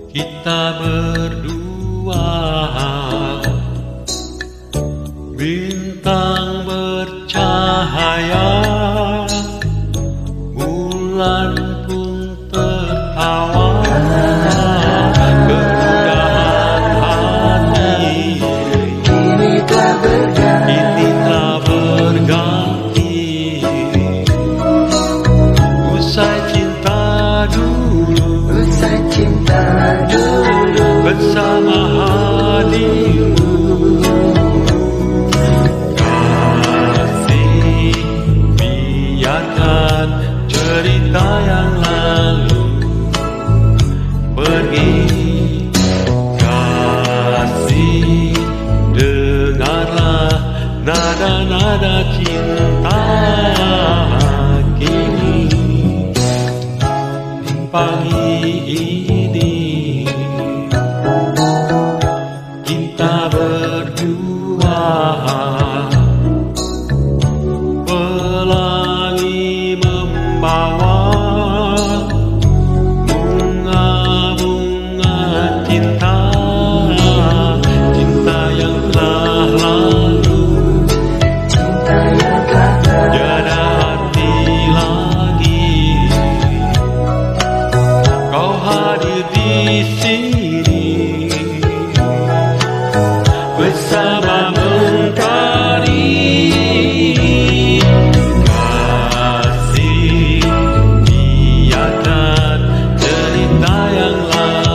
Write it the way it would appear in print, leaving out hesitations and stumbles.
Kita berdua, bintang bercahaya, bulan pun tertawa, kemudahan hati kini telah berganti, usai cinta dulu, bersama hadirmu. Kasih, biarkan cerita yang lalu pergi. Kasih, dengarlah nada-nada cinta kini. Pagi ini kita berdua, pelangi membawa bunga-bunga cinta, cinta yang telah lalu, tiada arti lagi. Kau hadir di sini bersama mentari. Kasih, biarkan cerita yang lalu